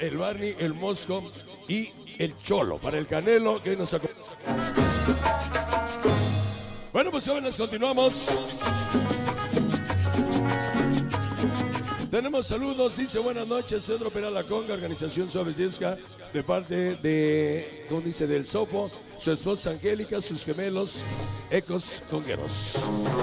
el Barney, el Mosco y el Cholo. Para el Canelo que nos acompaña. Bueno, pues jóvenes, continuamos. Tenemos saludos, dice buenas noches, Centro Penal La Conga, Organización Suaves Yesca, de parte de, ¿cómo dice? Del Sofo, su esposa Angélica, sus gemelos, Ecos Congueros.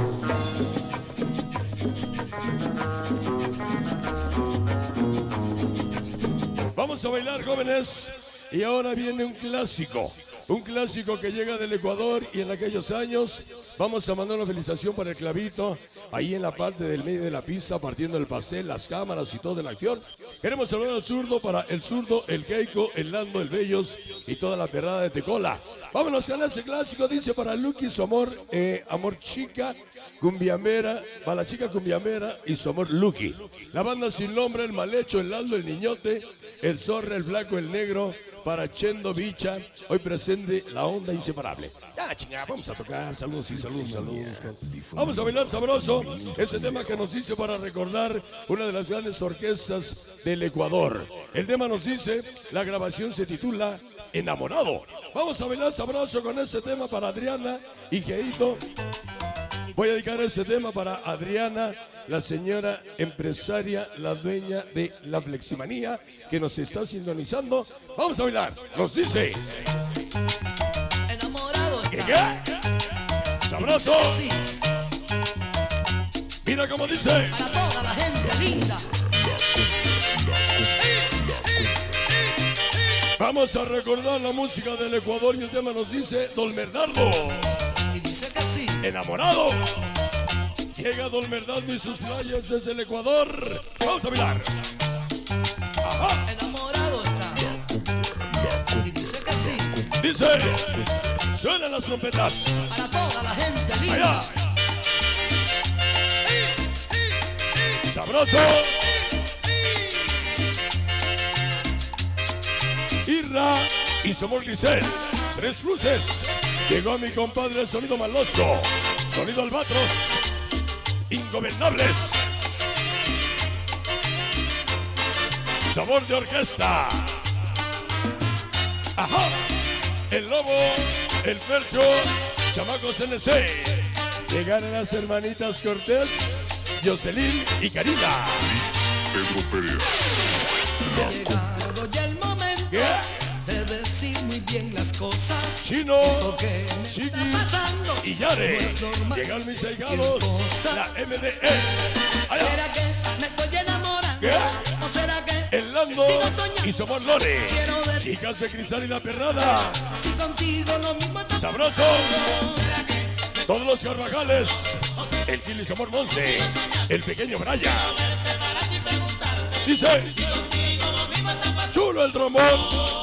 Vamos a bailar, jóvenes, y ahora viene un clásico. Un clásico que llega del Ecuador y en aquellos años vamos a mandar una felicitación para el Clavito, ahí en la parte del medio de la pista, partiendo el pastel, las cámaras y toda la acción. Queremos saludar al zurdo para el zurdo, el Keiko, el Lando, el Bellos y toda la perrada de Tecola. Vámonos con ese clásico, dice para Lucky, su amor, amor chica, cumbiamera, para la chica cumbiamera y su amor Lucky. La banda sin nombre, el Malecho, el Lando, el Niñote, el Zorra, el Flaco, el Negro. Para Chendo Bicha, hoy presente la onda inseparable. Ya, chingada, vamos a tocar. Saludos y saludos, saludos. Vamos a bailar sabroso. Ese tema que nos dice para recordar una de las grandes orquestas del Ecuador. El tema nos dice, la grabación se titula Enamorado. Vamos a bailar sabroso con este tema para Adriana y Geito. Voy a dedicar este tema para Adriana, la señora empresaria, la dueña de la Fleximanía, que nos está sintonizando. Vamos a bailar. Nos dice. Enamorado. ¿Qué? ¡Sabroso! Mira cómo dice. Para toda la gente linda. Vamos a recordar la música del Ecuador y el tema nos dice Don Bernardo. Y dice que sí. Enamorado. Llega Don Bernardo y sus playas desde el Ecuador. Vamos a bailar. Ajá. Enamorado está. Y dice que sí. Dice, suenan las trompetas. Para toda la gente linda. Allá. Sabroso. Irra y Somos Grisel. Tres luces. Llegó mi compadre el sonido maloso. Sonido albatros. Ingobernables. Sabor de orquesta. Ajá. El Lobo, el Percho, Chamacos NC. Llegaron las hermanitas Cortés, Jocelyn y Karina. Pedro Pérez. Ha llegado ya el momento ¿Qué? de decir muy bien las cosas. Chino, Porque me está Chiquis pasando. y Yare. No es normal. Llegaron mis ahijados, la MDE. Allá. ¿Será que me estoy enamorando? ¿Qué? ¿O será que El Lando sigo soñando? y Somos Lore. Quiero ver Chicas de Cristal y la Perrada. si contigo lo mismo está Sabroso. Todos los Carvajales. El Gil y Somos Monse. El pequeño Brian. Dice. Chulo el trombón.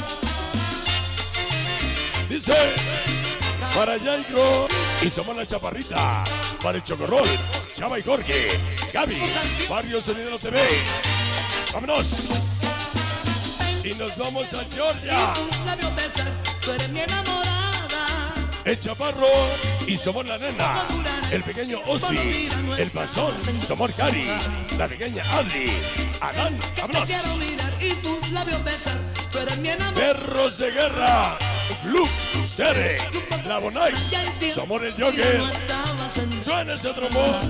Dice. Para Jairo y Somos la Chaparrita. Para el Chocorrol. Chava y Jorge. Gaby. Barrio Sonidero TV. Vámonos. Y nos vamos a Georgia. tus labios besan, tú eres mi enamorada. El Chaparro y Somos la Nena. El pequeño Ozzy. El Panzón. Somos Cari. La pequeña Adri. Adán. Te Vámonos. quiero mirar y tus labios besan, tú eres mi enamorada. Perros de guerra. Club Cere. La Bonais. Somos el Joker. Suena ese trombón.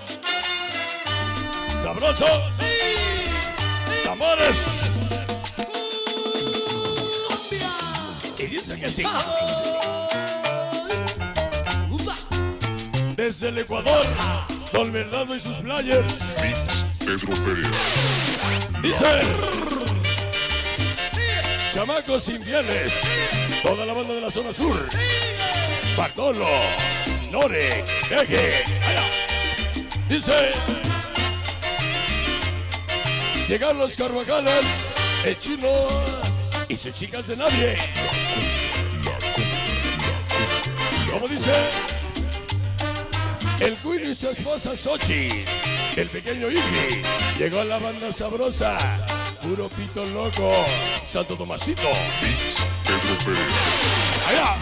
Sabroso. Tamores. Y dice que sí. Desde el Ecuador, Don Bernardo y sus players. Mix Pedro Pérez. Dice. Chamacos infieles. Toda la banda de la zona sur. Bartolo. Nore. Eje. Allá. Dice. Llegaron los Carvajales. El Chino. Y sus chicas de nadie. Como dice. El Queen y su esposa Xochitl. El pequeño Irvi. Llegó a la banda sabrosa. Puro pito loco. Santo Tomasito. Mix Pedro Pérez. Allá.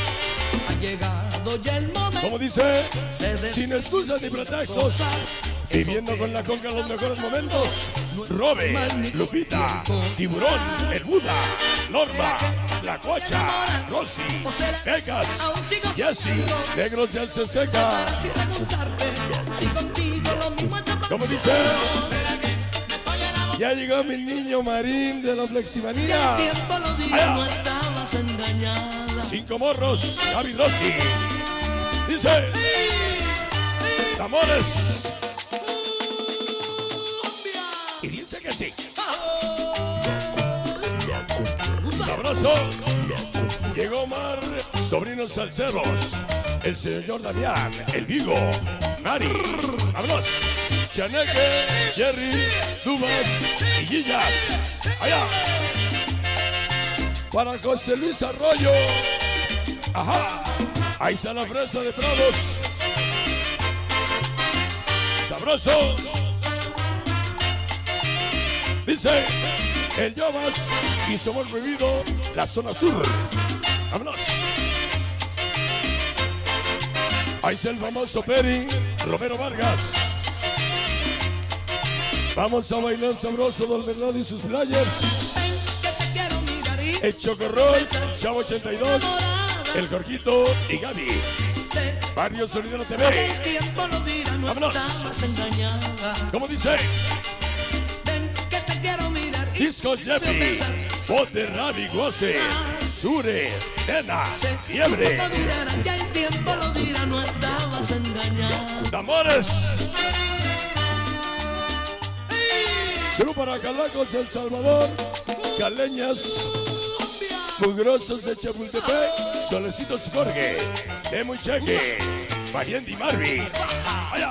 Ha llegado ya el momento Como dice. Sin excusas ni pretextos. Viviendo con la conga los mejores momentos. Robe, Lupita, Tiburón, el Buda, Norma, La Cuacha, Rosy, Vegas, Jessy, Negros de Alceseca. ¿Cómo dice? Ya llegó mi niño Marín de la Fleximanía. Allá. 5 morros, Gaby Rossi. Dice: Amores. Y dice que sí. Sabrosos. Llegó Omar, sobrinos salseros. El señor Damián, el Vigo, Mari, vámonos. Chaneque, Jerry, Dumas y Guillas. Allá. Para José Luis Arroyo. Ajá. Ahí está la fresa de Prados. Sabrosos. Dice el Yobas y somos prohibido la zona sur. Vámonos. Ahí está el famoso Peri, Romero Vargas. Vamos a bailar sabroso Don Bernardo y sus players. El Chocorrol, Chavo 82, el Jorgito y Gaby. Barrio Solidero TV. Vámonos. ¿Cómo dice? Discos Jeppy, Bote, Rabi, Goce, Sure, Nena, Fiebre. Amores. Saludos para Calacos de El Salvador, Caleñas, Mugrosos de Chapultepec, Solecitos Jorge, Temo y Cheque, Pariente y Marvi. Allá.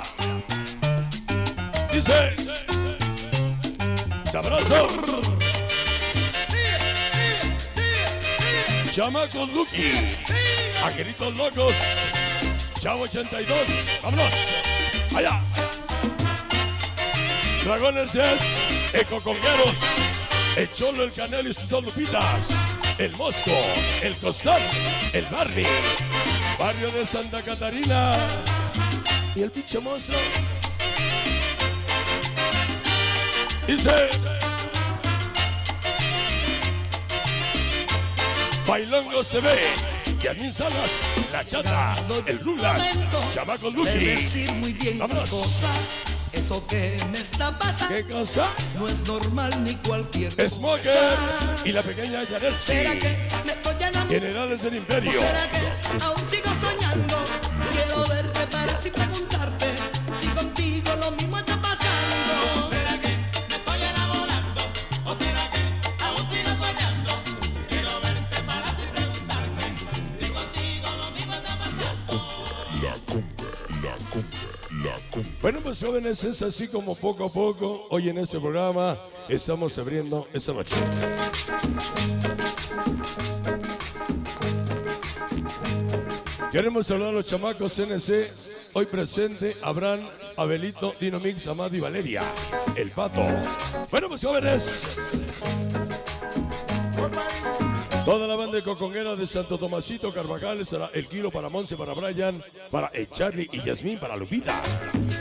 Dice: Sabroso. Chamacos Lucky, Angelitos Locos, Chavo 82, vámonos. Allá. Dragones Yes, Ecocongueros, el Cholo, el Canel y sus 2 Lupitas, el Mosco, el Costal, el Barney, Barrio de Santa Catarina y el pinche monstruo. Dice: Bailongo se ve, Yamin Salas, La Chata, el Rulas, Chamacos Lucky. Vámonos. Eso que me está pasando. ¿Qué cosa? No es normal ni cualquier cosa. Smoker y la pequeña Yanelsi. Generales del Imperio. ¿Será que aún sigo soñando? Quiero verte para así preguntarte si contigo lo mismo está pasando. ¿Será que me estoy enamorando? ¿O será que aún sigo soñando? Quiero verte para así preguntarte si contigo lo mismo está pasando. Bueno, pues jóvenes, es así como poco a poco, hoy en este programa estamos abriendo esta noche. Queremos hablar a los chamacos CNC, hoy presente Abraham, Abelito, Dinomix, Amado y Valeria, el Pato. Bueno, pues jóvenes, toda la banda de coconguera de Santo Tomasito, Carvajal, el Kilo para Monse, para Brian, para el Charlie y Yasmín, para Lupita.